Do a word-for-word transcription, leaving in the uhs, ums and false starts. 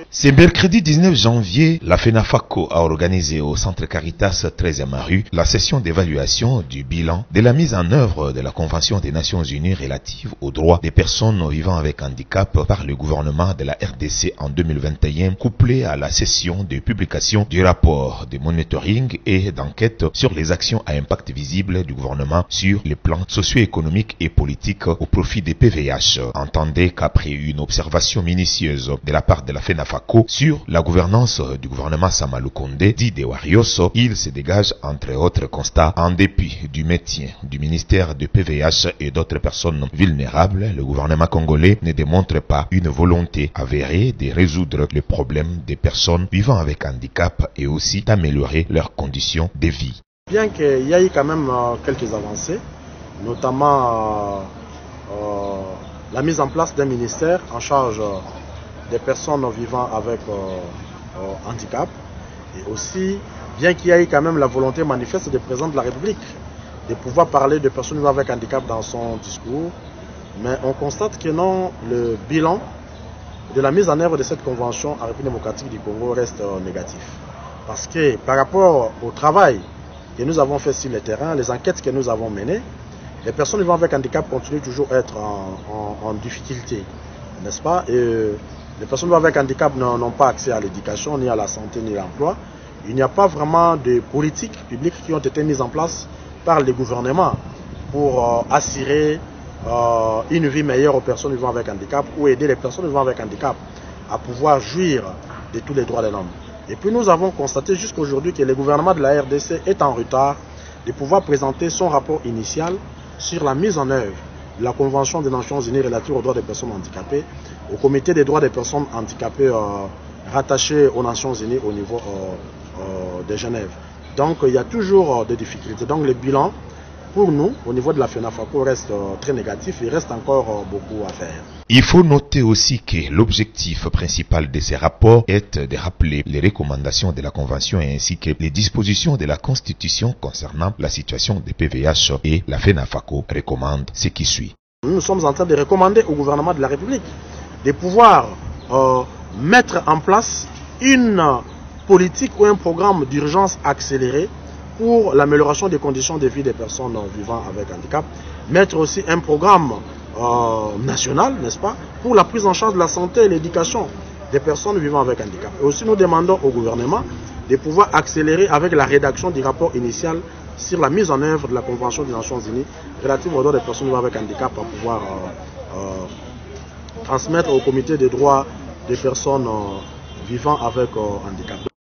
C'est mercredi dix-neuf janvier, la FENAFACO a organisé au Centre Caritas treizième rue la session d'évaluation du bilan de la mise en œuvre de la Convention des Nations Unies relative aux droits des personnes vivant avec handicap par le gouvernement de la R D C en deux mille vingt et un, couplé à la session de publication du rapport de monitoring et d'enquête sur les actions à impact visible du gouvernement sur les plans socio-économiques et politiques au profit des P V H. Entendez qu'après une observation minutieuse de la part de la FENAFACO sur la gouvernance du gouvernement Samalou Condé, dit de Warioso, il se dégage entre autres constats, en dépit du maintien du ministère de P V H et d'autres personnes vulnérables, le gouvernement congolais ne démontre pas une volonté avérée de résoudre le problème des personnes vivant avec handicap et aussi d'améliorer leurs conditions de vie. Bien qu'il y ait quand même euh, quelques avancées, notamment euh, euh, la mise en place d'un ministère en charge euh, des personnes vivant avec euh, euh, handicap, et aussi, bien qu'il y ait quand même la volonté manifeste du président de la République de pouvoir parler de personnes vivant avec handicap dans son discours, mais on constate que non, le bilan de la mise en œuvre de cette convention en République démocratique du Congo reste euh, négatif. Parce que par rapport au travail que nous avons fait sur le terrain, les enquêtes que nous avons menées, les personnes vivant avec handicap continuent toujours à être en, en, en difficulté, n'est-ce pas? Et les personnes avec handicap n'ont pas accès à l'éducation, ni à la santé, ni à l'emploi. Il n'y a pas vraiment de politiques publiques qui ont été mises en place par les gouvernements pour euh, assurer euh, une vie meilleure aux personnes vivant avec handicap ou aider les personnes vivant avec handicap à pouvoir jouir de tous les droits de l'homme. Et puis nous avons constaté jusqu'à aujourd'hui que le gouvernement de la R D C est en retard de pouvoir présenter son rapport initial sur la mise en œuvre de la Convention des Nations Unies relative aux droits des personnes handicapées, au comité des droits des personnes handicapées euh, rattaché aux Nations Unies au niveau euh, euh, de Genève. Donc il y a toujours euh, des difficultés. Donc le bilan, pour nous, au niveau de la FENAFACO, reste euh, très négatif. Il reste encore euh, beaucoup à faire. Il faut noter aussi que l'objectif principal de ces rapports est de rappeler les recommandations de la Convention ainsi que les dispositions de la Constitution concernant la situation des P V H, et la FENAFACO recommande ce qui suit. Nous sommes en train de recommander au gouvernement de la République de pouvoir euh, mettre en place une politique ou un programme d'urgence accéléré pour l'amélioration des conditions de vie des personnes vivant avec handicap, mettre aussi un programme euh, national, n'est-ce pas, pour la prise en charge de la santé et l'éducation des personnes vivant avec handicap. Et aussi nous demandons au gouvernement de pouvoir accélérer avec la rédaction du rapport initial sur la mise en œuvre de la Convention des Nations Unies relative aux droits des personnes vivant avec handicap, à pouvoir euh, euh, transmettre au comité des droits des personnes euh, vivant avec euh, handicap.